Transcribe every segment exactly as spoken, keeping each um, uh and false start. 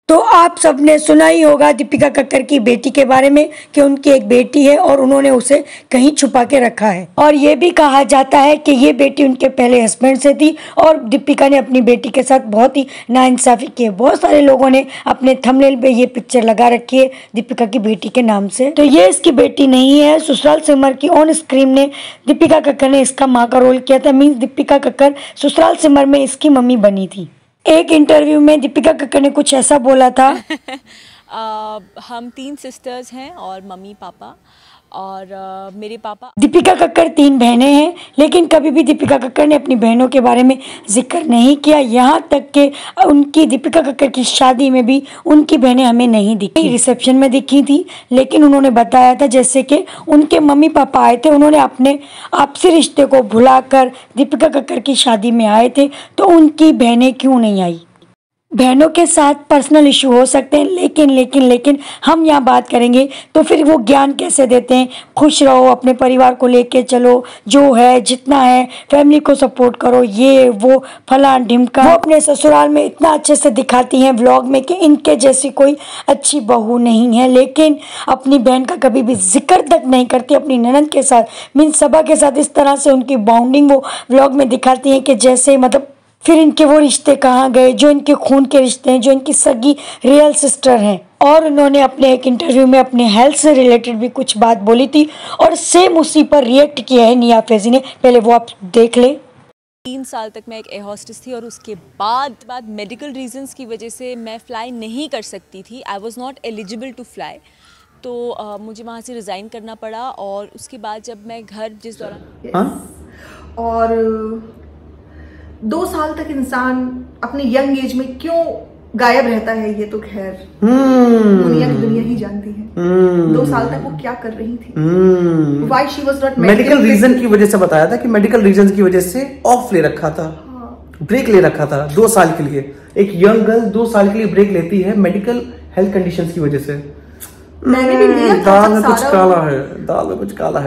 तो आप सबने सुना ही होगा दीपिका कक्कर की बेटी के बारे में कि उनकी एक बेटी है और उन्होंने उसे कहीं छुपा के रखा है। और ये भी कहा जाता है कि ये बेटी उनके पहले हस्बैंड से थी और दीपिका ने अपनी बेटी के साथ बहुत ही नाइंसाफ़ी की है। बहुत सारे लोगों ने अपने थंबनेल पे ये पिक्चर लगा रखी है दीपिका की बेटी के नाम से। तो ये इसकी बेटी नहीं है। ससुराल सिमर की ऑन स्क्रीन ने दीपिका कक्कर ने इसका माँ का रोल किया था। मीन्स दीपिका कक्कर ससुराल सिमर में इसकी मम्मी बनी थी। एक इंटरव्यू में दीपिका कक्कर ने कुछ ऐसा बोला था आ, हम तीन सिस्टर्स हैं और मम्मी पापा और आ, मेरे पापा। दीपिका कक्कर तीन बहनें हैं, लेकिन कभी भी दीपिका कक्कर ने अपनी बहनों के बारे में जिक्र नहीं किया। यहाँ तक कि उनकी दीपिका कक्कर की शादी में भी उनकी बहनें हमें नहीं दिखी। रिसेप्शन में दिखी थी, लेकिन उन्होंने बताया था जैसे कि उनके मम्मी पापा आए थे, उन्होंने अपने आपसी रिश्ते को भुलाकर दीपिका कक्कर की शादी में आए थे, तो उनकी बहनें क्यों नहीं आई। बहनों के साथ पर्सनल इशू हो सकते हैं, लेकिन लेकिन लेकिन हम यहाँ बात करेंगे तो फिर वो ज्ञान कैसे देते हैं, खुश रहो, अपने परिवार को लेके चलो, जो है जितना है फैमिली को सपोर्ट करो, ये वो फलान ढिमका। वो अपने ससुराल में इतना अच्छे से दिखाती हैं व्लॉग में कि इनके जैसी कोई अच्छी बहू नहीं है, लेकिन अपनी बहन का कभी भी जिक्र तक नहीं करती। अपनी ननद के साथ मीन सबा के साथ इस तरह से उनकी बॉन्डिंग वो व्लॉग में दिखाती हैं कि जैसे मतलब फिर इनके वो रिश्ते कहाँ गए जो इनके खून के रिश्ते हैं, जो इनकी सगी रियल सिस्टर हैं। और उन्होंने अपने एक इंटरव्यू में अपने हेल्थ से रिलेटेड भी कुछ बात बोली थी और सेम उसी पर रिएक्ट किया है निया फैज़ी ने। पहले वो आप देख लें। तीन साल तक मैं एक एयर होस्टेस थी और उसके बाद बाद मेडिकल रीजंस की वजह से मैं फ़्लाई नहीं कर सकती थी। I was not eligible to fly, तो आ, मुझे वहाँ से रिज़ाइन करना पड़ा। और उसके बाद जब मैं घर जिस दौरान हाँ? और दो साल तक इंसान अपने यंग एज में क्यों गायब रहता है, ये तो खैर दुनिया की दुनिया ही जानती है। दो साल तक वो क्या कर रही थी, why she was not medical reason की वजह से बताया था कि मेडिकल रीजन की वजह से ऑफ ले रखा था, ब्रेक ले रखा था दो साल के लिए। एक यंग गर्ल दो साल के लिए ब्रेक लेती है मेडिकल हेल्थ कंडीशंस की वजह से। मैंने भी लिया था, दाल में कुछ काला है, दाल में कुछ काला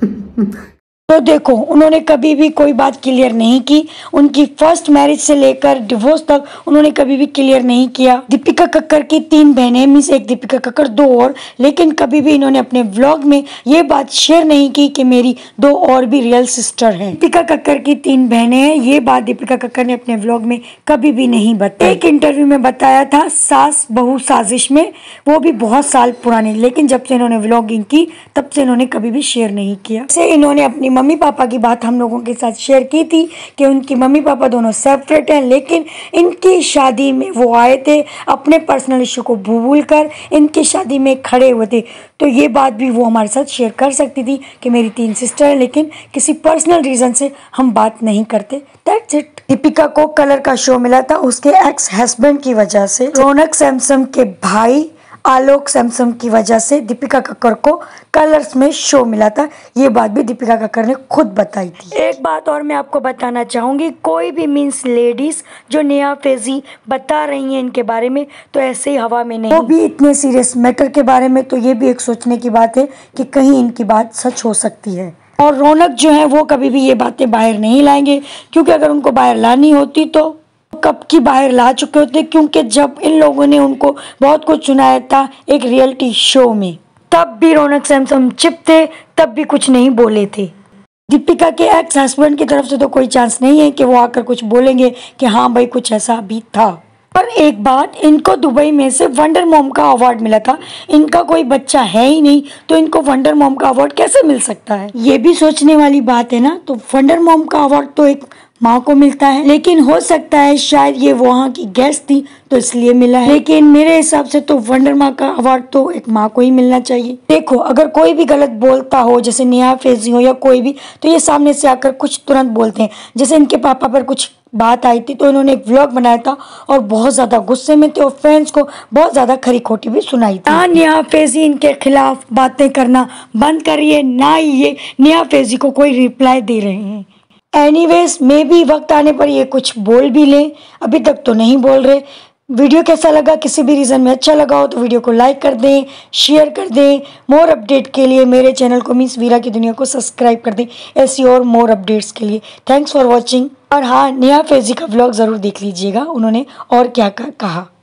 है। तो देखो, उन्होंने कभी भी कोई बात क्लियर नहीं की। उनकी फर्स्ट मैरिज से लेकर डिवोर्स तक उन्होंने कभी भी क्लियर नहीं किया। दीपिका कक्कर की तीन बहनें मीन्स एक दीपिका कक्कर दो और, लेकिन कभी भी इन्होंने अपने व्लॉग में ये बात शेयर नहीं की कि मेरी दो और भी रियल सिस्टर हैं। दीपिका कक्कर की तीन बहनें हैं, ये बात दीपिका कक्कर ने अपने व्लॉग में कभी भी नहीं बताई। एक इंटरव्यू में बताया था सास बहू साजिश में, वो भी बहुत साल पुरानी, लेकिन जब से इन्होंने व्लॉगिंग की तब से इन्होंने कभी भी शेयर नहीं किया। से इन्होंने अपनी मम्मी पापा की बात हम लोगों के साथ शेयर की थी कि उनकी मम्मी पापा दोनों सेपरेट हैं, लेकिन इनकी शादी में वो आए थे, अपने पर्सनल इशू को भूल कर इनकी शादी में खड़े हुए थे। तो ये बात भी वो हमारे साथ शेयर कर सकती थी कि मेरी तीन सिस्टर हैं, लेकिन किसी पर्सनल रीज़न से हम बात नहीं करते। That's it. दीपिका को कलर का शो मिला था उसके एक्स हस्बैंड की वजह से। रौनक सैमसम के भाई आलोक सैमसम की वजह से दीपिका कक्कर को कलर्स में शो मिला था। ये बात भी दीपिका कक्कर ने खुद बताई थी। एक बात और मैं आपको बताना चाहूँगी, कोई भी मीन्स लेडीज़ जो निया फैज़ी बता रही हैं इनके बारे में, तो ऐसे ही हवा में नहीं, वो भी इतने सीरियस मैटर के बारे में, तो ये भी एक सोचने की बात है कि कहीं इनकी बात सच हो सकती है। और रौनक जो है वो कभी भी ये बातें बाहर नहीं लाएंगे, क्योंकि अगर उनको बाहर लानी होती तो कब की बाहर ला चुके होते, क्योंकि जब इन लोगों ने उनको बहुत कुछ सुनाया था एक रियलिटी शो में, तब भी रौनक सैमसम चिप थे, तब भी कुछ नहीं बोले थे। दीपिका के एक्स हस्बैंड की तरफ से तो कोई चांस नहीं है कि वो आकर कुछ बोलेंगे कि हाँ भाई कुछ ऐसा भी था। पर एक बात, इनको दुबई में से वंडर मॉम का अवार्ड मिला था। इनका कोई बच्चा है ही नहीं, तो इनको वंडर मॉम का अवार्ड कैसे मिल सकता है, ये भी सोचने वाली बात है ना। तो वंडर मॉम का अवार्ड तो एक माँ को मिलता है, लेकिन हो सकता है शायद ये वहाँ की गेस्ट थी तो इसलिए मिला है, लेकिन मेरे हिसाब से तो वंडर माँ का अवार्ड तो एक माँ को ही मिलना चाहिए। देखो, अगर कोई भी गलत बोलता हो, जैसे निया फैज़ी हो या कोई भी, तो ये सामने से आकर कुछ तुरंत बोलते हैं। जैसे इनके पापा पर कुछ बात आई थी तो इन्होंने एक व्लॉग बनाया था और बहुत ज़्यादा गुस्से में थे और फैंस को बहुत ज़्यादा खरी खोटी भी सुनाई थी। निया फैज़ी इनके खिलाफ बातें करना बंद करिए, ना ही ये निया फैज़ी को कोई रिप्लाई दे रहे हैं। एनीवेज, मे भी वक्त आने पर ये कुछ बोल भी लें, अभी तक तो नहीं बोल रहे। वीडियो कैसा लगा, किसी भी रीज़न में अच्छा लगा हो तो वीडियो को लाइक कर दें, शेयर कर दें। मोर अपडेट के लिए मेरे चैनल को मीन्स वीरा की दुनिया को सब्सक्राइब कर दें ऐसी और मोर अपडेट्स के लिए। Thanks for watching. और हाँ, निया फैज़ी का व्लॉग ज़रूर देख लीजिएगा, उन्होंने और क्या कहा।